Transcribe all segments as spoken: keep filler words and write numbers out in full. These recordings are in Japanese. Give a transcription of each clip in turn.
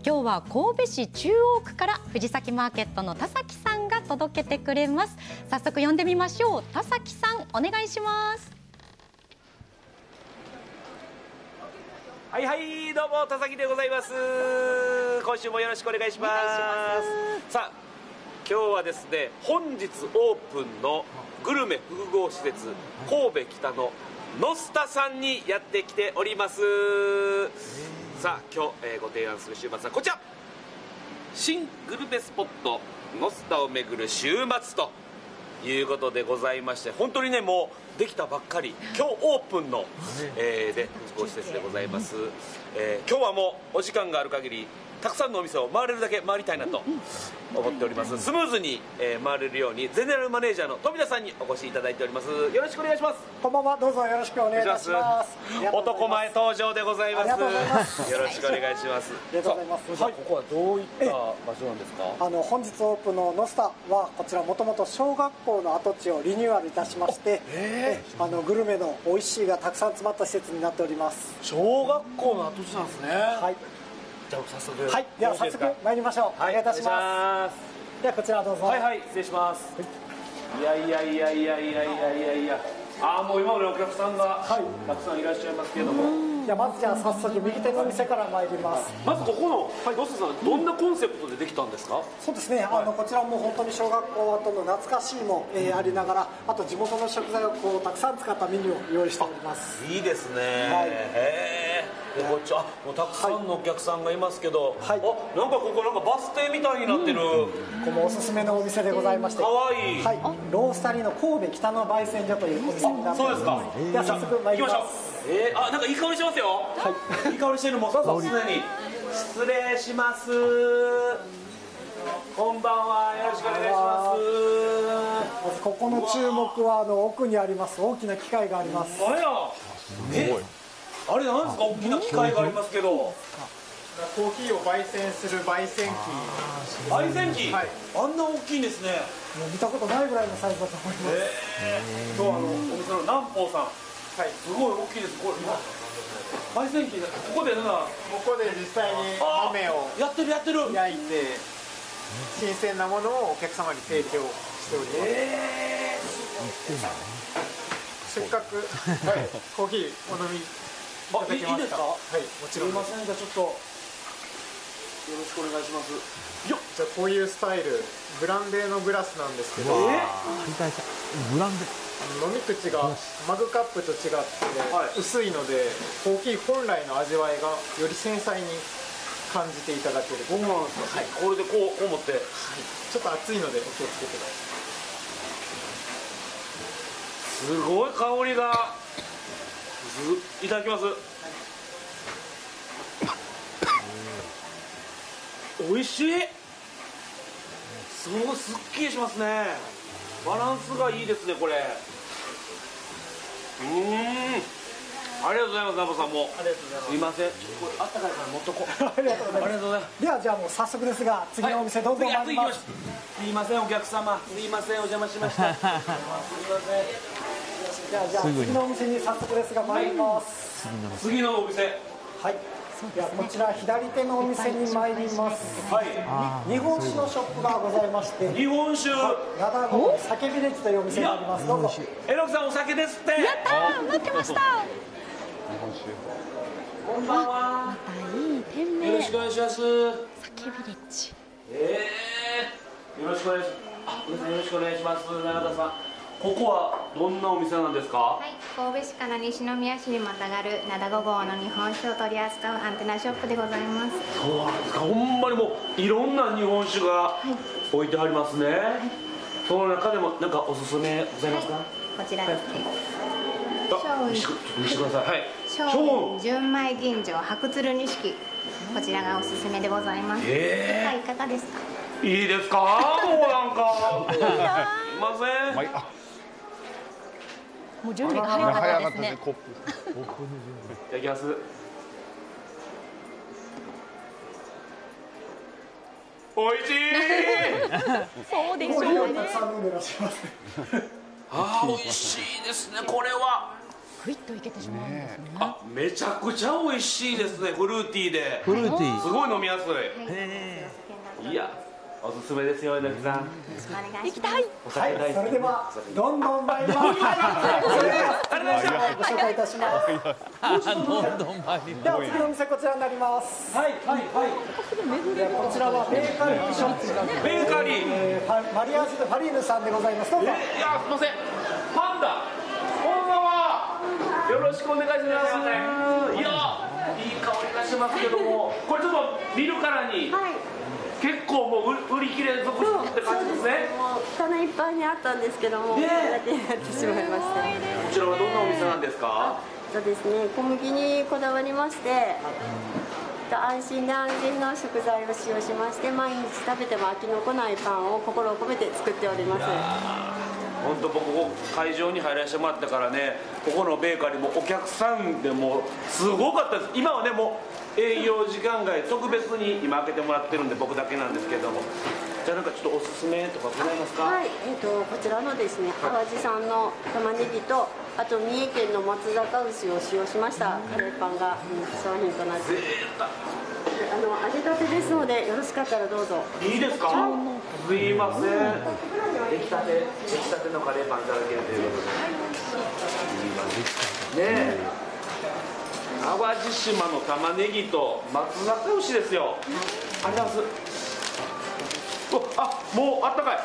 今日は神戸市中央区から藤崎マーケットの田崎さんが届けてくれます。早速呼んでみましょう。田崎さん、お願いします。 はいはい、どうも田崎でございます。今週もよろしくお願いします。さあ、今日はですね、本日オープンのグルメ複合施設神戸北のノスタさんにやってきております。さあ、今日、えー、ご提案する週末はこちら、新グルメスポットノスタを巡る週末ということでございまして、本当にね、もうできたばっかり、今日オープンの、えー、で複合施設でございます。えー、今日はもうお時間がある限りたくさんのお店を回れるだけ回りたいなと思っております。スムーズに、えー、回れるようにゼネラルマネージャーの富田さんにお越しいただいております。よろしくお願いします。 こんばんは、どうぞよろしくお願いいたします。 男前登場でございます。よろしくお願いします。 ありがとうございます。 はい、ここはどういった場所なんですか？ あの本日オープンのノスタはこちらもともと小学校の跡地をリニューアルいたしまして、えー、あのグルメの美味しいがたくさん詰まった施設になっております。 小学校の跡地なんですね。 はい。 じゃあ早速、 はい、では早速参りましょう。はい、お願いいたします。ではこちらどうぞ。 はいはい、失礼します。いやいやいやいやいやいやいやいや、ああ、もう今までお客さんがたくさんいらっしゃいますけれども、 じゃあまずじゃあ早速右手のお店から参ります。 まずここの、はい、ノスタさん、どんなコンセプトでできたんですか？ そうですね、あのこちらも本当に小学校跡の懐かしいも、えー、ありながら、あと地元の食材をこうたくさん使ったメニューを用意しております。 いいですね。 はい、 へー。でこっち、あ、もうたくさんのお客さんがいますけど、はい、あ、なんかここなんかバス停みたいになってる、うん、 ここもおすすめのお店でございまして、 かわいい、 はい、ロースタリーの神戸北の焙煎所というお店になっております。では早速参ります。 えー、あ、なんかいい香りしますよ。はい、いい香りしてる。もうどうぞ。すでに失礼します。こんばんは、よろしくお願いします。 まずここの注目はあの奥にあります大きな機械があります。 あや、え、あれなんですか、大きな機械がありますけど。 コーヒーを焙煎する焙煎機。 焙煎機、はい、あんな大きいんですね。 もう見たことないぐらいのサイズだと思います。 えー、今日あのお店の南宝さん、はい、すごい大きいです。これ今焙煎機、ここでなんかここで実際に豆をやってるやってる焼いて新鮮なものをお客様に提供しております。えー、せっかく、はい、コーヒーお飲みいただけますか？ いいですか？はい、 もちろん。 すみません、じゃあちょっとよろしくお願いします。 よっ、じゃあこういうスタイル、ブランデーのグラスなんですけど、 えー、ブランデー飲み口がマグカップと違って薄いので、コーヒー本来の味わいがより繊細に感じていただける。 そうなんですか。はい、これでこうこう持って、はい、 ちょっと熱いのでお気をつけください。 すごい香りが。いただきます。美味しい。すごいすっきりしますね。バランスがいいですね、これ。うーん、ありがとうございます。ナボさんもありがとうございます。 すいません、これあったかいから持っとこう。 ありがとうございます。 ありがとうございます。 ではじゃあもう早速ですが次のお店どうぞ参ります。 すいません、お客様、すいません、お邪魔しました。すいません。 じゃあじゃあ次のお店に早速ですが参ります。 次のお店。 はい。ではこちら左手のお店に参ります。 はい。 日本酒のショップがございまして、 日本酒。 灘の酒ビレッジというお店があります。どうぞ。 えのきさん、お酒ですって。 やったー、待ってました。 こんばんは。 またいい店名。 よろしくお願いします。 酒ビレッジ。 ええー、よろしくお願いします。あ、皆さんよろしくお願いします。永田さん。ここはどんなお店なんですか？ はい、神戸市から西宮市にまたがる灘ごぼうの日本酒を取り扱うアンテナショップでございます。 そうなんですか。ほんまにもういろんな日本酒が置いてありますね。はい、その中でもなんかおすすめございますか？はい、 こちらですね。 あ、見せてください。はい。 松雲純米吟醸白鶴錦、こちらがおすすめでございます。ええー、はい、いかがですか？ いいですか？もうなんかすいません。 もう準備が早かったですね。 コップ。 いただきます。おいしい。 そうでしょうね。 たくさん飲んでらっしゃいます。 ああ、美味しいですね。これはグイッといけてしまうんですね。 あ、めちゃくちゃ美味しいですね。フルーティーでフルーティー。 すごい飲みやすい。 へいや、おすすめですよ、えのきさん。 行きたい。 おはい酒大好き。 それではどんどん参ります。それではありがとうございました。 ご紹介いたします。 え。どんどん前に。 では次のお店こちらになります。 はいはいはい。 ではこちらはベーカリーショップ、 ベーカリー。 えーファマリアージュ・ファリーヌさんでございます。どうぞ。 え、いや、すみません。パンダ。こんばんは。よろしくお願いします。いや、いい香りがしますけども、これちょっと見るからに。結構もう売り切れ続々って感じですね。 もう棚いっぱいにあったんですけども、これだけになってしまいました。 こちらはどんなお店なんですか？ そうですね、小麦にこだわりまして、安心で安全な食材を使用しまして、毎日食べても飽きのこないパンを心を込めて作っております。 本当僕ここ会場に入らせてもらってからね、ここのベーカリーもお客さんでもすごかったです。今はねもう営業時間外特別に今開けてもらってるんで僕だけなんですけども、じゃあなんかちょっとおすすめとかございますか？ はい、えっ、とこちらのですね、淡路産の玉ねぎと、あと三重県の松阪牛を使用しましたカレーパンが人気商品となっています。あの揚げたてですので、よろしかったらどうぞ。 いいですか？すいません。出来たて出来たてのカレーパンいただけるということで。ねえ。淡路島の玉ねぎと松阪牛ですよ。ありがとうございます。お、あ、もうあったかい。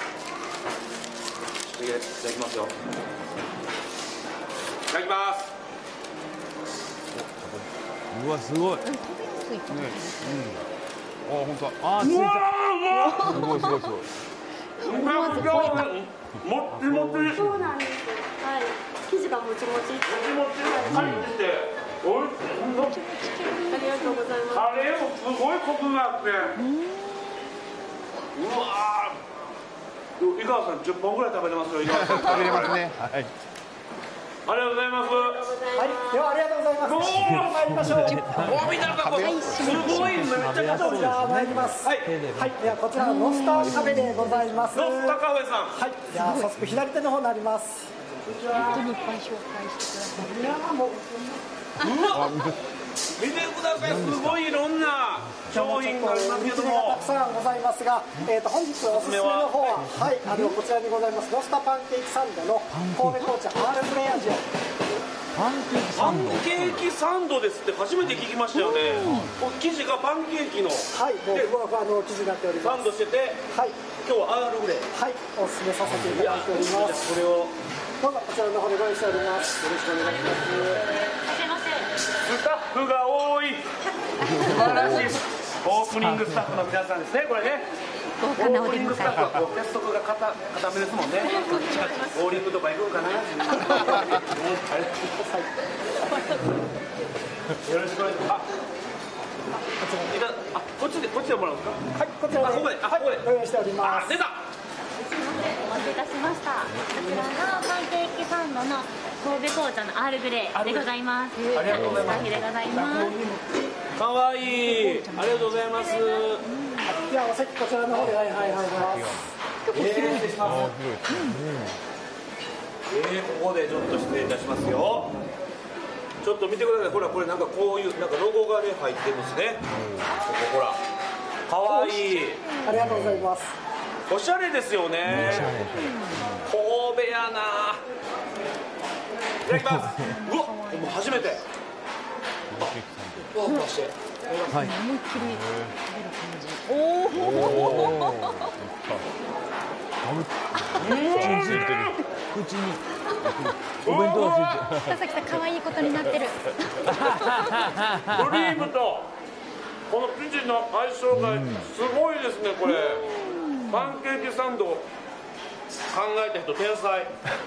ちょっといただきますよ。いただきます。 うわ、すごい。ね、うん。あ、本当。あ、ついた。すごいすごいすごい。 めちゃくちゃもっちもち。 そうなんです。はい。生地がもちもち。 もちもち入ってて。おいしい。 ありがとうございます。 カレーもすごいコクがあって。うわー。井川さんじゅっぽんぐらい食べれますよ。井川さん。 食べれますね。はい。 ありがとうございます。 はい、ではありがとうございます。 おー参りましょう。 お見たかこれすごいめちゃくちゃ美味しい。 じゃあ参ります。 はい。 はい、ではこちらのノスターカフェでございます。 ノスタカフェさん。 はい、では早速左手の方になります。 本当にいっぱい紹介してください。 うわ、見てください。すごいいろんな商品がありますけども。 たくさんございますが、えっと本日おすすめの方は、はい、あのこちらにございますノスタパンケーキサンドの神戸紅茶アールグレイ味を。 パンケーキサパンンド。 ケーキサンドですって初めて聞きましたよね。生地がパンケーキのはい、もうふわふわの生地になっております。 サンドしてて、 はい、 今日はアールグレイ。 はい、おすすめさせていいや、 ただいておりじゃあます。 これをどうぞこちらの方でご用意しております。よろしくお願いします。 スタッフが多い。素晴らしい。オープニングスタッフの皆さんですね。これね。 豪華なお出迎オープニングスタッフはこう鉄則が固固めですもんね。ボーリングとか行くんかな。よろしくお願いします。あ、いたあ、こっちでこっちでもらうんですか。 はい、こちらあ、ここで、あ、ここで。 ご用意しておりまあ、 す。 出た。 お待たせいたしました。こちらがパンケーキサンドの神戸紅茶のアールグレイでございます。 ありがとうございます。 でございます。 かわいい。ありがとうございます。 ではお席こちらの方ではいはいはいはい。 えー、失礼します。えー、ここでちょっと失礼いたしますよ。ちょっと見てください。ほらこれなんかこういうなんかロゴがね入ってるんですね。ここほら。かわいい。 ありがとうございます。 おしゃれですよね。神戸やな。いただきます。うわ、もう初めて。うわ、こうして。 はい。 思いっきり食べる感じ。おお。 口についてる。口に。お弁当がついてる。 田崎さん可愛いことになってる。 クリームとこの生地の相性がすごいですね。これパンケーキサンド考えた人天才。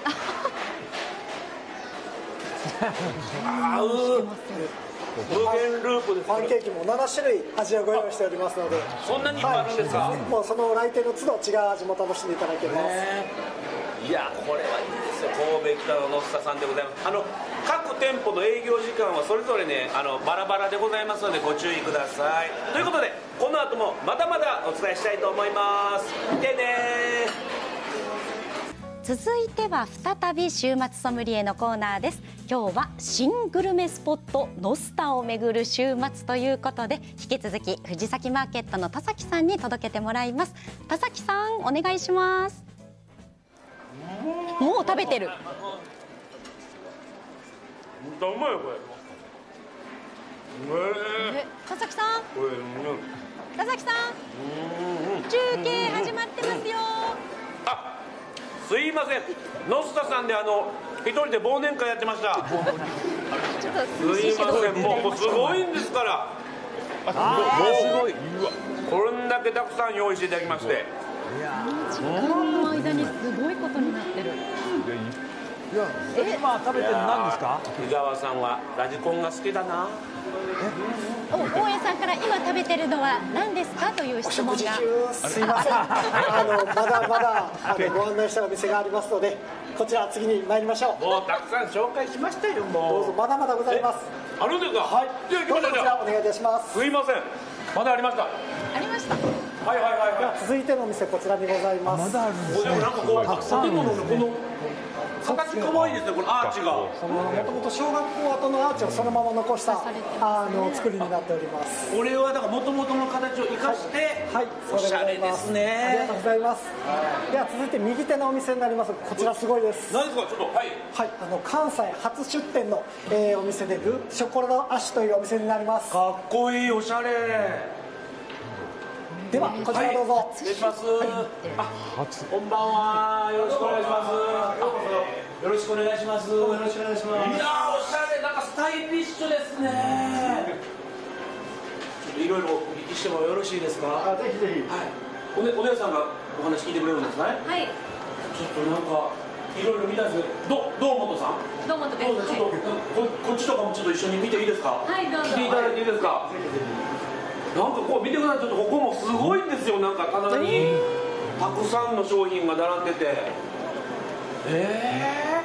合う。無限ループです。 パンケーキもなな種類味をご用意しておりますので。 そんなにいっぱいあるんですか？ もうその来店の都度違う味も楽しんでいただけます。 いや、これはいいですよ。神戸北のノスタさんでございます。あの各店舗の営業時間はそれぞれね、あのバラバラでございますのでご注意ください。ということでこの後もまだまだお伝えしたいと思います。見てねー。 続いては再び週末ソムリエのコーナーです。今日は新グルメスポットノスタを巡る週末ということで、引き続き藤崎マーケットの田崎さんに届けてもらいます。田崎さん、お願いします。もう食べてる。 うまいよこれ。 え田崎さん、田崎さん、中継始まってますよ。 あ、すいません、ノスタさんであの一人で忘年会やってました。 ちょっとすいません、もうすごいんですから。 あすごい。 こんだけたくさん用意していただきまして。 時間の間にすごいことになってる。 いや、今食べてるの何ですか？ 井川さんはラジコンが好きだな。 お大江さんから今食べてるのは何ですかという質問が。 すいません、あのまだまだあのご案内したお店がありますので、こちら次に参りましょう。 もうたくさん紹介しましたよ。もうどうぞ、まだまだございます。 あるんですか？ はい、 じゃあ行きましょう。 どうぞこちらお願いいたします。 すいません、まだありました。 ありました。 はいはいはいではは続いてのお店こちらにございます。 まだあるんでい。 すね。 でもなんかこうたくさんある建物んですね。 のこの形可愛いですね、このアーチが。 もともと小学校跡のアーチをそのまま残したあの作りになっております。 これはだから元々の形を生かして、 はい、 おしゃれですね。 ありがとうございます。では続いて右手のお店になります。こちらすごいです。 何ですか、ちょっと。はい。 はい、あの関西初出店の、えー、お店でルショコラアッシュというお店になります。 かっこいい、おしゃれ。 ではこちらどうぞ。 はい、失礼します。あ、こんばんは。よろしくお願いします。よろしくお願いします。よろしくお願いします。いやー、おしゃれ、なんかスタイリッシュですね。ちょっといろいろお聞きしてもよろしいですか？ あ、ぜひぜひ。 はい。おね、お姉さんがお話聞いてくれるんですね。 はい、 ちょっとなんかいろいろ見たいですけど、ど堂本さん。 どうもとです。 どうぞちょっとここっちとかもちょっと一緒に見ていいですか？ はい、どうぞ。 来ていただいていいですか？なんかこう見てください。ちょっとここもすごいんですよ。なんか棚にたくさんの商品が並んでて、え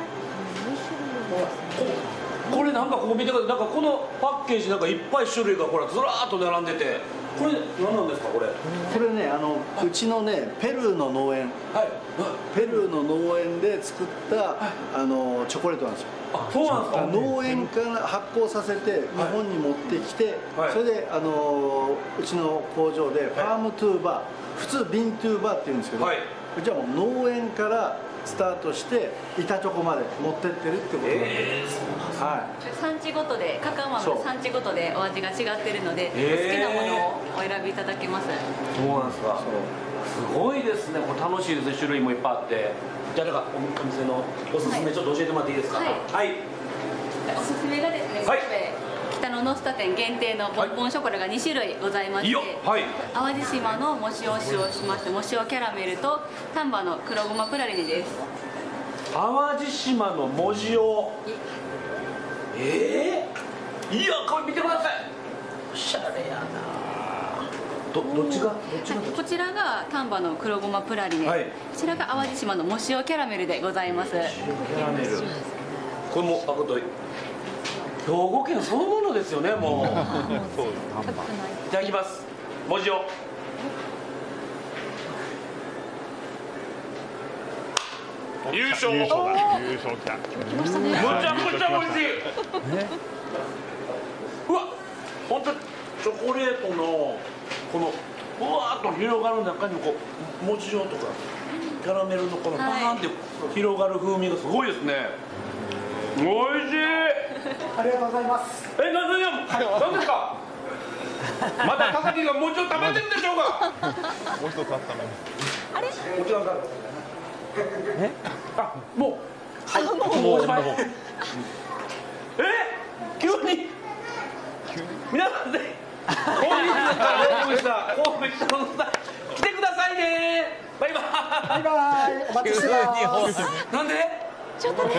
ー、ここれなんかここ見てください。なんかこのパッケージなんかいっぱい種類がほらずらーっと並んでて、これ何なんですかこれ？ これね、あのうちのねペルーの農園、 はい。 ペルーの農園で作ったあのチョコレートなんですよ。 あ、そうなんですか。 農園から発酵させて日本に持ってきて、 はい、 それであのうちの工場でファームトゥーバー、普通ビントゥーバーって言うんですけど、 はい、 うちはもう農園からスタートして板チョコまで持ってってるってことなんです、えー、はい、 産地ごとでカカオ豆の産地ごとでお味が違ってるので、 えー、 好きなものをお選びいただけます。 そうなんですか。すごいですね。これ楽しいですね。種類もいっぱいあって。じゃあなんかお店のおすすめちょっと教えてもらっていいですか？はい、はい、 おすすめがですね、はい、北のノスタ店限定のボンボンショコラがに種類ございまして、はい、淡路島の藻塩を使用しまして藻塩キャラメルと丹波の黒ごまプラリネです。 淡路島の藻塩、ええー、いやこれ見てください。おしゃれやな。ど, どっちがどっちが、はい、 こちらが丹波の黒ごまプラリネ、はい、こちらが淡路島の藻塩キャラメルでございます。 キャラメル、これもあこと兵庫県そのものですよね。もういただきます。藻塩、優勝優勝だ。優勝きた。むちゃくちゃ美味しい。うわ、本当チョコレートのこのふわーっと広がる中にこうもち塩とかキャラメルのこのパーンって広がる風味がすごいですね。美味しい。 ありがとうございます。 え、な、な、な、なんですか。まだ田崎がもうちょっと食べてるでしょうか。 もう一つあったのに。 あれ？こちらが。え？あ、もう。 はい。もうおしまい。え？急に。皆さんで。本日からオープンした神戸北のスタ来てくださいね。バイバイ。 バイバイ。お待ちしてます。 なんで？ ちょっとね。